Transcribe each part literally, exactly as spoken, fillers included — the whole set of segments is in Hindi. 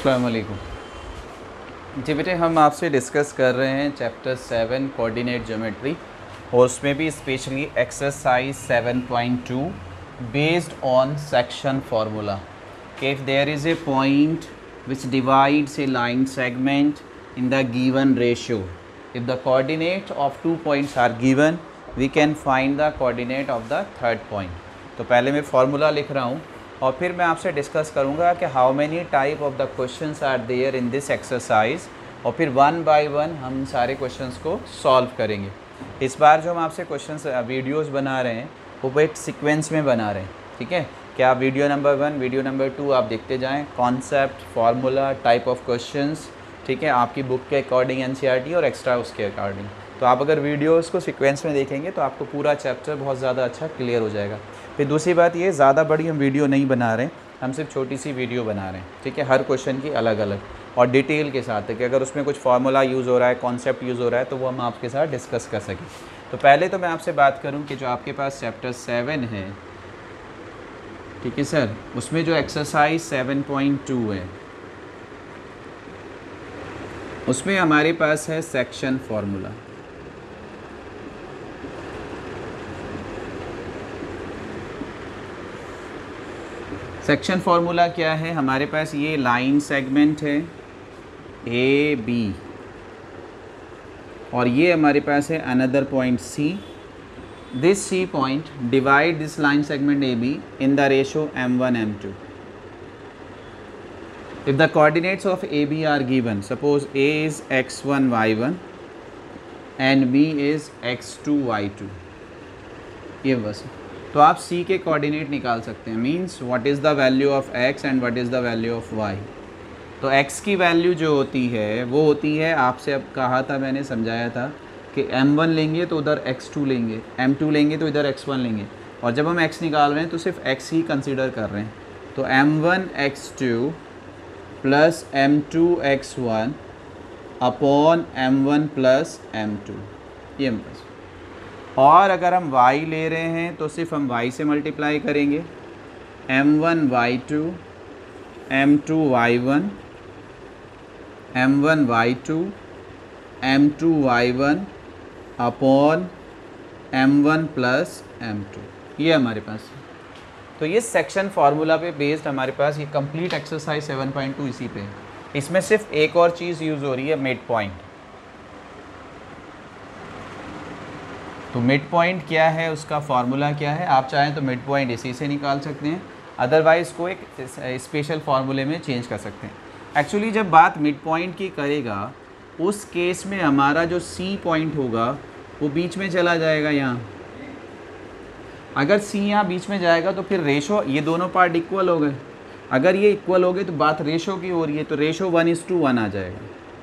अस्सलाम वालेकुम। जी बेटे, हम आपसे डिस्कस कर रहे हैं चैप्टर सेवन कोऑर्डिनेट ज्योमेट्री, और उसमें भी specially exercise seven point two based on section formula कि if there is a point which divides a line segment in the given ratio, if the coordinate of two points are given we can find the coordinate of the third point. तो पहले मैं फार्मूला लिख रहा हूँ और फिर मैं आपसे डिस्कस करूंगा कि how many type of the questions are there in this exercise, और फिर वन बाय वन हम सारे क्वेश्चंस को सॉल्व करेंगे। इस बार जो हम आपसे क्वेश्चंस वीडियोस बना रहे हैं वो एक सीक्वेंस में बना रहे हैं, ठीक है। क्या आप video number one, video number two आप देखते जाएँ, concept, formula, type of questions, ठीक है, आपकी बुक के अकॉर्डिंग एनसीईआरटी और एक्स्ट्रा उसके अकॉर्डिंग। तो आप अगर वीडियोस को सीक्वेंस में देखेंगे तो आपको पूरा चैप्टर बहुत ज़्यादा अच्छा क्लियर हो जाएगा। फिर दूसरी बात ये, ज़्यादा बड़ी हम वीडियो नहीं बना रहे हैं, हम सिर्फ छोटी सी वीडियो बना रहे हैं, ठीक है, हर क्वेश्चन की अलग अलग और डिटेल के साथ है कि अगर उसमें कुछ फार्मूला यूज़ हो रहा है, कॉन्सेप्ट यूज़ हो रहा है तो वो हम आपके साथ डिस्कस कर सकें। तो पहले तो मैं आपसे बात करूँ कि जो आपके पास चैप्टर सेवन है, ठीक है सर, उसमें जो एक्सरसाइज सेवन पॉइंट टू है उसमें हमारे पास है सेक्शन फार्मूला। सेक्शन फार्मूला क्या है हमारे पास? ये लाइन सेगमेंट है ए बी और ये हमारे पास है another point C. This C point divide this line segment A B in the ratio M one M two. If the coordinates of A B are given, suppose A is x one y one and B is x two y two, ये बस। तो आप C के कोऑर्डिनेट निकाल सकते हैं, means what is the value of x and what is the value of y। तो x की वैल्यू जो होती है वो होती है, आपसे अब कहा था, मैंने समझाया था कि एम वन लेंगे तो उधर एक्स टू लेंगे, एम टू लेंगे तो इधर एक्स वन लेंगे, और जब हम x निकाल रहे हैं तो सिर्फ x ही कंसिडर कर रहे हैं। तो M one X two plus M two X one upon M one plus M two, ये बस। और अगर हम y ले रहे हैं तो सिर्फ हम y से मल्टीप्लाई करेंगे, M one Y two, M two Y one, M one Y two, M two Y one upon M one plus M two, ये हमारे पास। तो ये सेक्शन फार्मूला पे बेस्ड हमारे पास ये complete exercise seven point two इसी पे है। इसमें सिर्फ एक और चीज़ यूज़ हो रही है, मिड पॉइंट। तो मिड पॉइंट क्या है, उसका फार्मूला क्या है, आप चाहें तो मिड पॉइंट इसी से निकाल सकते हैं, अदरवाइज़ को एक स्पेशल फार्मूले में चेंज कर सकते हैं। एक्चुअली जब बात मिड पॉइंट की करेगा उस केस में हमारा जो सी पॉइंट होगा वो बीच में चला जाएगा यहाँ। अगर सी यहाँ बीच में जाएगा तो फिर रेशो, ये दोनों पार्ट इक्वल हो गए। अगर ये इक्वल हो गए तो बात रेशो की हो रही है, तो ratio one is to one आ जाएगा।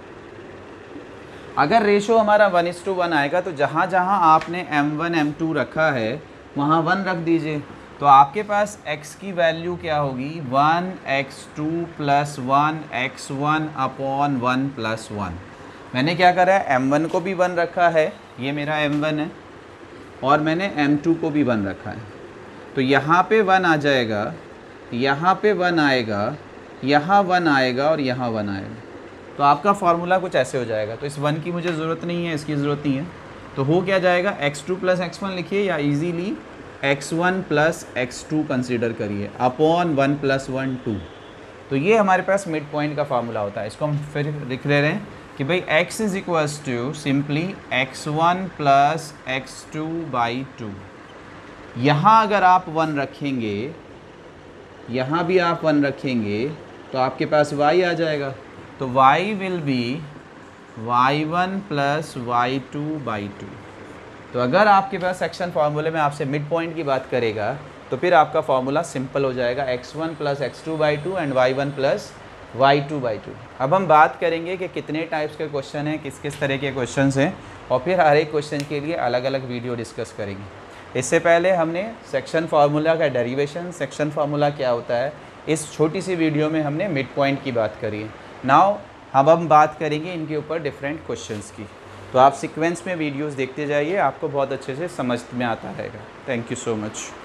अगर रेशो हमारा वन इज़ टू वन आएगा तो जहाँ जहाँ आपने एम वन एम टू रखा है वहाँ वन रख दीजिए। तो आपके पास x की वैल्यू क्या होगी, one X two plus one X one upon one plus one. मैंने क्या करा है, एम वन को भी वन रखा है, ये मेरा एम वन है, और मैंने एम टू को भी वन रखा है। तो यहाँ पे वन आ जाएगा, यहाँ पे वन आएगा, यहाँ वन आएगा और यहाँ वन आएगा। तो आपका फार्मूला कुछ ऐसे हो जाएगा। तो इस वन की मुझे ज़रूरत नहीं है, इसकी ज़रूरत नहीं है, तो हो क्या जाएगा, X two plus X one लिखिए, या easily X one plus X two consider करिए upon one plus one two. तो ये हमारे पास मिड पॉइंट का फार्मूला होता है। इसको हम फिर लिख ले रहे हैं कि भाई x is equals to simply X one plus X two by two. यहाँ अगर आप वन रखेंगे, यहाँ भी आप वन रखेंगे तो आपके पास y आ जाएगा। तो y will be Y one plus Y two by two. तो अगर आपके पास सेक्शन फार्मूले में आपसे मिड पॉइंट की बात करेगा तो फिर आपका फार्मूला सिंपल हो जाएगा, X one plus X two by two and Y one plus Y two by two. अब हम बात करेंगे कि कितने टाइप्स के क्वेश्चन हैं, किस किस तरह के क्वेश्चंस हैं, और फिर हर एक क्वेश्चन के लिए अलग अलग वीडियो डिस्कस करेंगे। इससे पहले हमने सेक्शन फार्मूला का डेरिवेशन, सेक्शन फार्मूला क्या होता है, इस छोटी सी वीडियो में हमने मिड पॉइंट की बात करी है। नाउ अब हम बात करेंगे इनके ऊपर डिफरेंट क्वेश्चंस की। तो आप सीक्वेंस में वीडियोज़ देखते जाइए, आपको बहुत अच्छे से समझ में आता रहेगा। Thank you so much.